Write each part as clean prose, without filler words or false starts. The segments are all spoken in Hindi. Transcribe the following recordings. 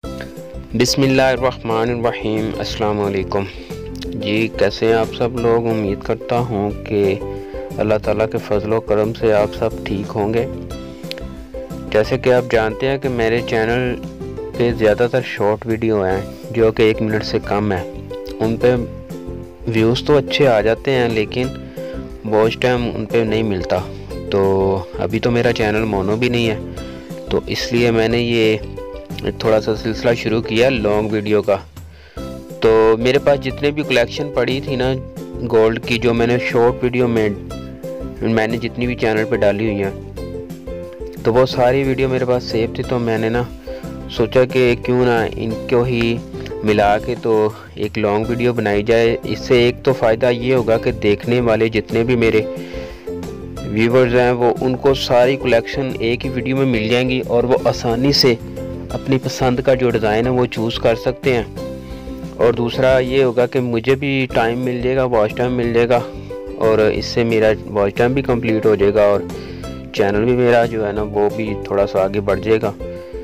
बिस्मिल्लाहिर्रहमानिर्रहीम। अस्सलाम वालेकुम जी। कैसे हैं आप सब लोग? उम्मीद करता हूँ कि अल्लाह ताला के फजल व करम से आप सब ठीक होंगे। जैसे कि आप जानते हैं कि मेरे चैनल पे ज़्यादातर शॉर्ट वीडियो हैं जो कि 1 मिनट से कम है। उन पे व्यूज़ तो अच्छे आ जाते हैं लेकिन वॉच टाइम उन पे नहीं मिलता। तो अभी तो मेरा चैनल मोनो भी नहीं है, तो इसलिए मैंने ये थोड़ा सा सिलसिला शुरू किया लॉन्ग वीडियो का। तो मेरे पास जितने भी कलेक्शन पड़ी थी ना गोल्ड की, जो मैंने शॉर्ट वीडियो में मैंने जितनी भी चैनल पे डाली हुई हैं, तो वो सारी वीडियो मेरे पास सेव थी। तो मैंने ना सोचा कि क्यों ना इनको ही मिला के तो एक लॉन्ग वीडियो बनाई जाए। इससे एक तो फ़ायदा ये होगा कि देखने वाले जितने भी मेरे व्यूवर्स हैं वो उनको सारी कलेक्शन एक ही वीडियो में मिल जाएंगी और वो आसानी से अपनी पसंद का जो डिज़ाइन है वो चूज़ कर सकते हैं। और दूसरा ये होगा कि मुझे भी टाइम मिल जाएगा, वॉच टाइम मिल जाएगा, और इससे मेरा वॉच टाइम भी कंप्लीट हो जाएगा और चैनल भी मेरा जो है ना वो भी थोड़ा सा आगे बढ़ जाएगा।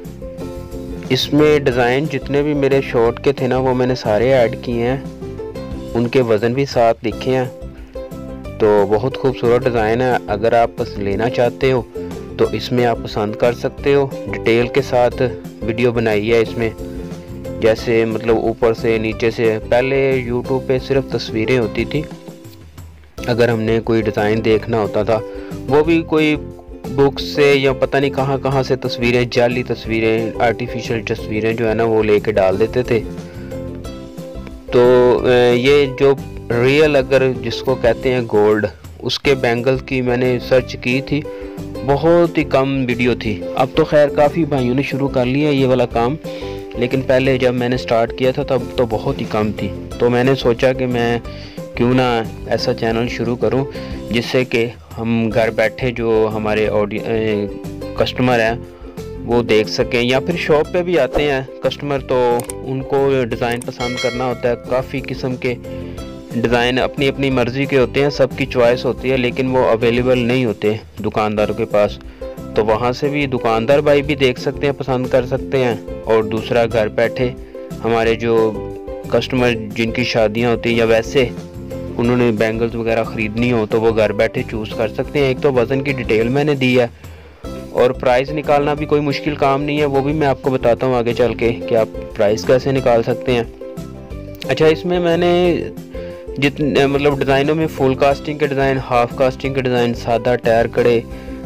इसमें डिज़ाइन जितने भी मेरे शॉर्ट के थे ना वो मैंने सारे ऐड किए हैं, उनके वज़न भी साथ लिखे हैं। तो बहुत खूबसूरत डिज़ाइन है। अगर आप बस लेना चाहते हो तो इसमें आप पसंद कर सकते हो। डिटेल के साथ वीडियो बनाई है इसमें, जैसे मतलब ऊपर से नीचे से। पहले YouTube पे सिर्फ तस्वीरें होती थी, अगर हमने कोई डिज़ाइन देखना होता था वो भी कोई बुक से या पता नहीं कहाँ कहाँ से तस्वीरें, जाली तस्वीरें, आर्टिफिशियल तस्वीरें जो है ना वो लेके डाल देते थे। तो ये जो रियल अगर जिसको कहते हैं गोल्ड, उसके बैंगल की मैंने सर्च की थी, बहुत ही कम वीडियो थी। अब तो खैर काफ़ी भाइयों ने शुरू कर लिया ये वाला काम, लेकिन पहले जब मैंने स्टार्ट किया था तब तो बहुत ही कम थी। तो मैंने सोचा कि मैं क्यों ना ऐसा चैनल शुरू करूं जिससे कि हम घर बैठे जो हमारे कस्टमर हैं वो देख सकें, या फिर शॉप पे भी आते हैं कस्टमर तो उनको डिज़ाइन पसंद करना होता है। काफ़ी किस्म के डिज़ाइन अपनी अपनी मर्ज़ी के होते हैं, सबकी चॉइस होती है, लेकिन वो अवेलेबल नहीं होते दुकानदारों के पास। तो वहाँ से भी दुकानदार भाई भी देख सकते हैं, पसंद कर सकते हैं। और दूसरा घर बैठे हमारे जो कस्टमर जिनकी शादियाँ होती हैं या वैसे उन्होंने बैंगल्स वगैरह ख़रीदनी हो तो वो घर बैठे चूज़ कर सकते हैं। एक तो वज़न की डिटेल मैंने दी है और प्राइस निकालना भी कोई मुश्किल काम नहीं है, वो भी मैं आपको बताता हूँ आगे चल के कि आप प्राइस कैसे निकाल सकते हैं। अच्छा, इसमें मैंने जितने मतलब डिज़ाइनों में फुल कास्टिंग के डिज़ाइन, हाफ कास्टिंग के डिज़ाइन, सादा टायर कड़े,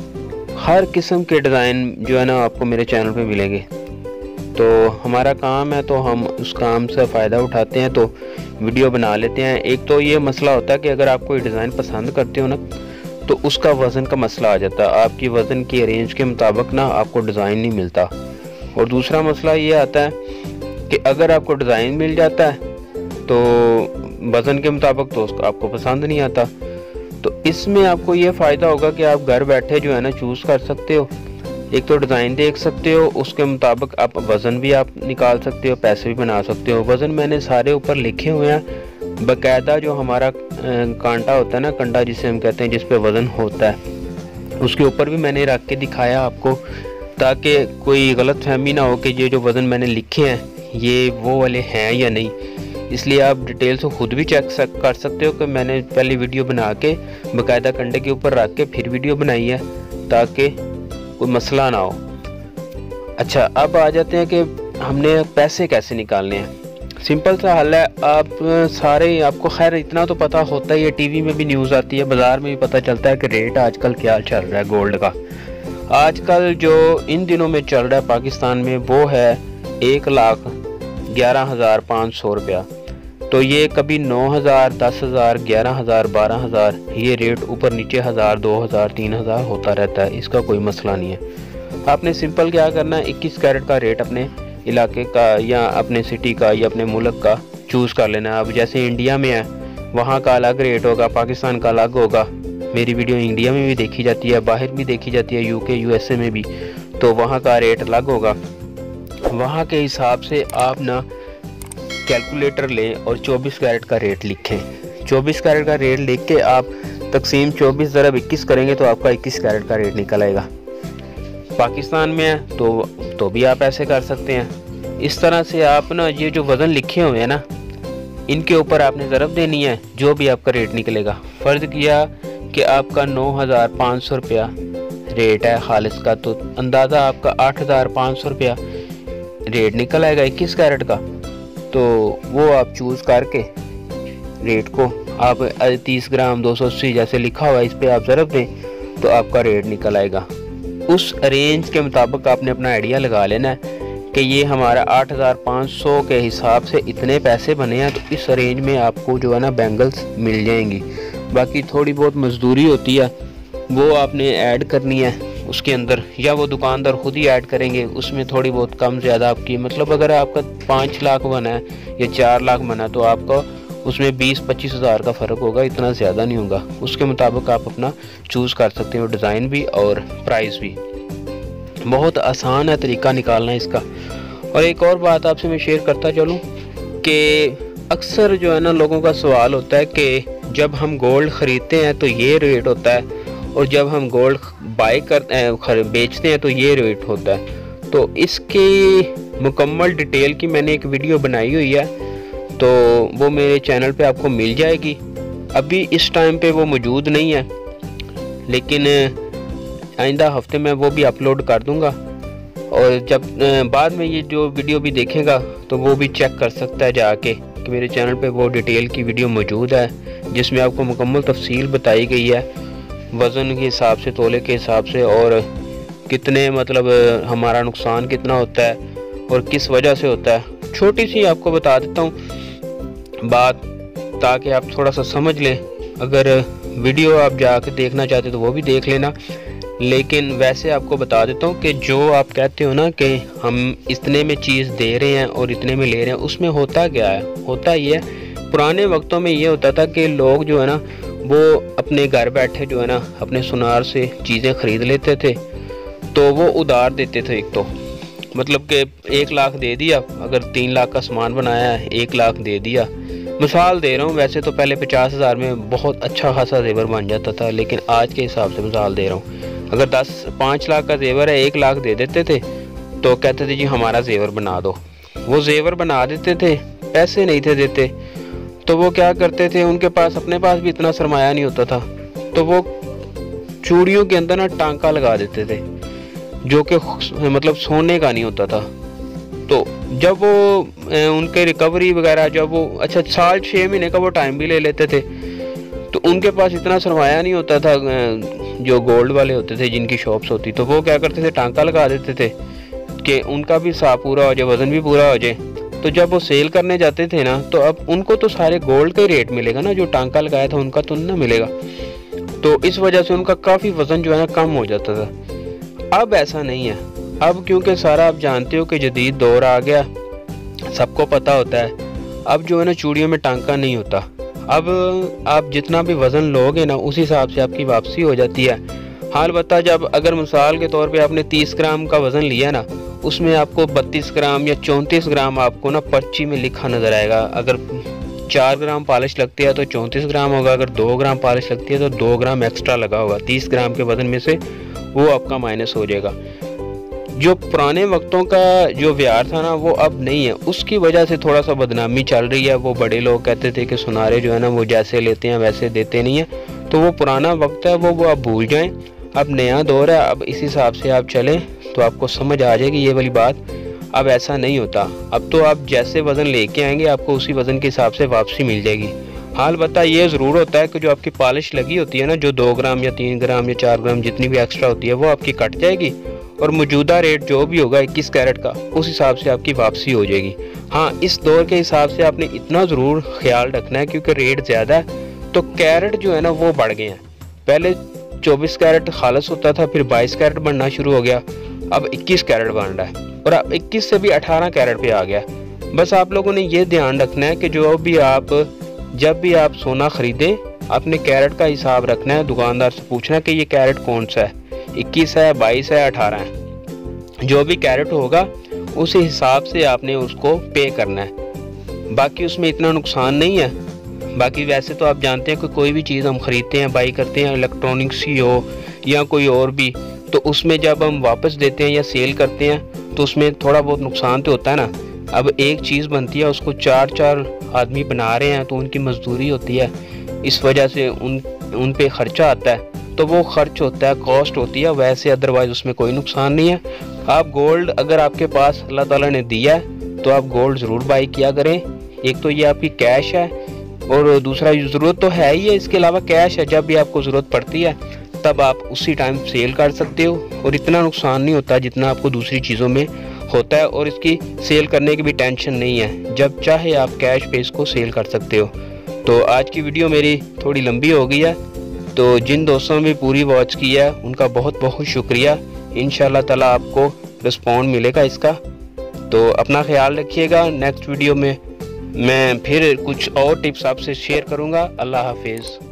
हर किस्म के डिज़ाइन जो है ना आपको मेरे चैनल पे मिलेंगे। तो हमारा काम है तो हम उस काम से फ़ायदा उठाते हैं, तो वीडियो बना लेते हैं। एक तो ये मसला होता है कि अगर आप कोई डिज़ाइन पसंद करते हो ना तो उसका वज़न का मसला आ जाता है, आपकी वज़न की रेंज के मुताबिक ना आपको डिज़ाइन नहीं मिलता। और दूसरा मसला ये आता है कि अगर आपको डिज़ाइन मिल जाता है तो वज़न के मुताबिक तो उसका आपको पसंद नहीं आता। तो इसमें आपको ये फ़ायदा होगा कि आप घर बैठे जो है ना चूज़ कर सकते हो। एक तो डिज़ाइन देख सकते हो, उसके मुताबिक आप वज़न भी आप निकाल सकते हो, पैसे भी बना सकते हो। वज़न मैंने सारे ऊपर लिखे हुए हैं बाकायदा। जो हमारा कांटा होता है ना, कंडा जिसे हम कहते हैं, जिस पे वज़न होता है, उसके ऊपर भी मैंने रख के दिखाया आपको, ताकि कोई गलतफहमी ना हो कि ये जो वज़न मैंने लिखे हैं ये वो वाले हैं या नहीं। इसलिए आप डिटेल से ख़ुद भी चेक कर सकते हो कि मैंने पहले वीडियो बना के बाकायदा कंडे के ऊपर रख के फिर वीडियो बनाई है ताकि कोई मसला ना हो। अच्छा, अब आ जाते हैं कि हमने पैसे कैसे निकालने हैं। सिंपल सा हल है। आप सारे, आपको खैर इतना तो पता होता ही है, टीवी में भी न्यूज़ आती है, बाज़ार में भी पता चलता है कि रेट आजकल क्या चल रहा है गोल्ड का। आजकल जो इन दिनों में चल रहा है पाकिस्तान में वो है 1,11,500 रुपया। तो ये कभी 9,000, 10,000, 11,000, 12,000, ये रेट ऊपर नीचे 1,000, 2,000, 3,000 होता रहता है। इसका कोई मसला नहीं है। आपने सिंपल क्या करना है, 21 कैरेट का रेट अपने इलाके का या अपने सिटी का या अपने मुल्क का चूज़ कर लेना है। अब जैसे इंडिया में है वहाँ का अलग रेट होगा, पाकिस्तान का अलग होगा। मेरी वीडियो इंडिया में भी देखी जाती है, बाहर भी देखी जाती है, UK USA में भी, तो वहाँ का रेट अलग होगा। वहाँ के हिसाब से आप ना कैलकुलेटर लें और 24 कैरेट का रेट लिखें। 24 कैरेट का रेट लिख के आप तकसीम 24 ज़रब 21 करेंगे तो आपका 21 कैरेट का रेट निकल आएगा। पाकिस्तान में है तो भी आप ऐसे कर सकते हैं। इस तरह से आप ना ये जो वज़न लिखे हुए हैं ना, इनके ऊपर आपने ज़रब देनी है, जो भी आपका रेट निकलेगा। फ़र्ज़ किया कि आपका 9,500 रुपया रेट है खालिस का, तो अंदाज़ा आपका 8,500 रुपया रेट निकल आएगा 21 कैरेट का। तो वो आप चूज़ करके रेट को आप 30 ग्राम 280 जैसे लिखा हुआ है इस पर आप ज़रब दें तो आपका रेट निकल आएगा। उस रेंज के मुताबिक आपने अपना आइडिया लगा लेना है कि ये हमारा 8,500 के हिसाब से इतने पैसे बने हैं, तो इस रेंज में आपको जो है ना बैंगल्स मिल जाएंगी। बाकी थोड़ी बहुत मजदूरी होती है वो आपने ऐड करनी है उसके अंदर, या वो दुकानदार खुद ही ऐड करेंगे, उसमें थोड़ी बहुत कम ज़्यादा आपकी, मतलब अगर आपका 5 लाख बना है या 4 लाख बना है तो आपका उसमें 20-25 हज़ार का फ़र्क होगा, इतना ज़्यादा नहीं होगा। उसके मुताबिक आप अपना चूज़ कर सकते हो डिज़ाइन भी और प्राइस भी। बहुत आसान है तरीका निकालना इसका। और एक और बात आपसे मैं शेयर करता चलूँ कि अक्सर जो है ना लोगों का सवाल होता है कि जब हम गोल्ड ख़रीदते हैं तो ये रेट होता है, और जब हम गोल्ड बेचते हैं तो ये रेट होता है। तो इसकी मुकम्मल डिटेल की मैंने एक वीडियो बनाई हुई है, तो वो मेरे चैनल पे आपको मिल जाएगी। अभी इस टाइम पे वो मौजूद नहीं है, लेकिन आइंदा हफ्ते में वो भी अपलोड कर दूंगा। और जब बाद में ये जो वीडियो भी देखेगा तो वो भी चेक कर सकता है जाके कि मेरे चैनल पे वो डिटेल की वीडियो मौजूद है, जिसमें आपको मुकम्मल तफसील बताई गई है वज़न के हिसाब से, तोले के हिसाब से, और कितने मतलब हमारा नुकसान कितना होता है और किस वजह से होता है। छोटी सी आपको बता देता हूँ बात, ताकि आप थोड़ा सा समझ लें। अगर वीडियो आप जाके देखना चाहते तो वो भी देख लेना, लेकिन वैसे आपको बता देता हूँ कि जो आप कहते हो ना कि हम इतने में चीज़ दे रहे हैं और इतने में ले रहे हैं, उसमें होता क्या है, होता ये है पुराने वक्तों में ये होता था कि लोग जो है ना वो अपने घर बैठे जो है ना अपने सुनार से चीज़ें ख़रीद लेते थे, तो वो उधार देते थे। एक तो मतलब कि 1 लाख दे दिया, अगर 3 लाख का सामान बनाया है 1 लाख दे दिया, मिसाल दे रहा हूँ। वैसे तो पहले 50,000 में बहुत अच्छा खासा जेवर बन जाता था, लेकिन आज के हिसाब से मिसाल दे रहा हूँ, अगर 5 लाख का जेवर है 1 लाख दे देते थे तो कहते थे जी हमारा जेवर बना दो। वो जेवर बना देते थे, पैसे नहीं थे देते, तो वो क्या करते थे, उनके पास अपने पास भी इतना सरमाया नहीं होता था, तो वो चूड़ियों के अंदर ना टांका लगा देते थे जो कि मतलब सोने का नहीं होता था। तो जब वो उनके रिकवरी वगैरह, जब वो अच्छा 6 महीने का वो टाइम भी ले लेते थे, तो उनके पास इतना सरमाया नहीं होता था। जो गोल्ड वाले होते थे जिनकी शॉप्स होती, तो वो क्या करते थे टांका लगा देते थे कि उनका भी हिसाब पूरा हो जाए, वज़न भी पूरा हो जाए। तो जब वो सेल करने जाते थे ना, तो अब उनको तो सारे गोल्ड का ही रेट मिलेगा ना, जो टांका लगाया था उनका तो ना मिलेगा। तो इस वजह से उनका काफ़ी वज़न जो है ना कम हो जाता था। अब ऐसा नहीं है, अब क्योंकि सारा आप जानते हो कि जदीद दौर आ गया, सबको पता होता है, अब जो है ना चूड़ियों में टांका नहीं होता। अब आप जितना भी वज़न लोगे ना उस हिसाब से आपकी वापसी हो जाती है। हाल बता, जब अगर मिसाल के तौर पे आपने 30 ग्राम का वज़न लिया ना, उसमें आपको 32 ग्राम या 34 ग्राम आपको ना पर्ची में लिखा नज़र आएगा। अगर 4 ग्राम पॉलिश लगती है तो 34 ग्राम होगा, अगर 2 ग्राम पॉलिश लगती है तो 2 ग्राम एक्स्ट्रा लगा होगा। 30 ग्राम के वज़न में से वो आपका माइनस हो जाएगा। जो पुराने वक्तों का जो व्यार था ना वो अब नहीं है, उसकी वजह से थोड़ा सा बदनामी चल रही है। वो बड़े लोग कहते थे कि सुनारे जो है ना वो जैसे लेते हैं वैसे देते नहीं हैं, तो वो पुराना वक्त है वो आप भूल जाएं। अब नया दौर है, अब इस हिसाब से आप चलें तो आपको समझ आ जाएगी ये वाली बात। अब ऐसा नहीं होता, अब तो आप जैसे वज़न लेके आएंगे आपको उसी वज़न के हिसाब से वापसी मिल जाएगी। हाल बता ये ज़रूर होता है कि जो आपकी पॉलिश लगी होती है ना, जो 2 ग्राम या 3 ग्राम या 4 ग्राम जितनी भी एक्स्ट्रा होती है वो आपकी कट जाएगी, और मौजूदा रेट जो भी होगा 21 कैरेट का उस हिसाब से आपकी वापसी हो जाएगी। हाँ, इस दौर के हिसाब से आपने इतना ज़रूर ख्याल रखना है क्योंकि रेट ज़्यादा है तो कैरेट जो है ना वो बढ़ गए हैं। पहले 24 कैरेट खालस होता था, फिर 22 कैरेट बनना शुरू हो गया, अब 21 कैरेट बन रहा है, और अब 21 से भी 18 कैरेट पे आ गया। बस आप लोगों ने ये ध्यान रखना है कि जब भी आप सोना खरीदें आपने कैरेट का हिसाब रखना है, दुकानदार से पूछना है कि ये कैरेट कौन सा है, 21 है, 22 है, 18 है। जो भी कैरेट होगा उस हिसाब से आपने उसको पे करना है, बाकी उसमें इतना नुकसान नहीं है। बाकी वैसे तो आप जानते हैं कि कोई भी चीज़ हम ख़रीदते हैं, बाई करते हैं, इलेक्ट्रॉनिक्स ही हो या कोई और भी, तो उसमें जब हम वापस देते हैं या सेल करते हैं तो उसमें थोड़ा बहुत नुकसान तो होता है ना, अब एक चीज़ बनती है उसको 4 आदमी बना रहे हैं तो उनकी मजदूरी होती है, इस वजह से उन पे ख़र्चा आता है, तो वो खर्च होता है, कॉस्ट होती है। वैसे अदरवाइज़ उसमें कोई नुकसान नहीं है। आप गोल्ड अगर आपके पास अल्लाह ताला ने दिया है तो आप गोल्ड ज़रूर बाई किया करें। एक तो ये आपकी कैश है और दूसरा ज़रूरत तो है ही है, इसके अलावा कैश है, जब भी आपको ज़रूरत पड़ती है तब आप उसी टाइम सेल कर सकते हो और इतना नुकसान नहीं होता जितना आपको दूसरी चीज़ों में होता है। और इसकी सेल करने की भी टेंशन नहीं है, जब चाहे आप कैश पे इसको सेल कर सकते हो। तो आज की वीडियो मेरी थोड़ी लंबी हो गई है, तो जिन दोस्तों ने भी पूरी वॉच की है उनका बहुत बहुत शुक्रिया। इंशाल्लाह ताला आपको रिस्पॉन्ड मिलेगा इसका। तो अपना ख्याल रखिएगा। नेक्स्ट वीडियो में मैं फिर कुछ और टिप्स आपसे शेयर करूँगा। अल्लाह हाफिज़।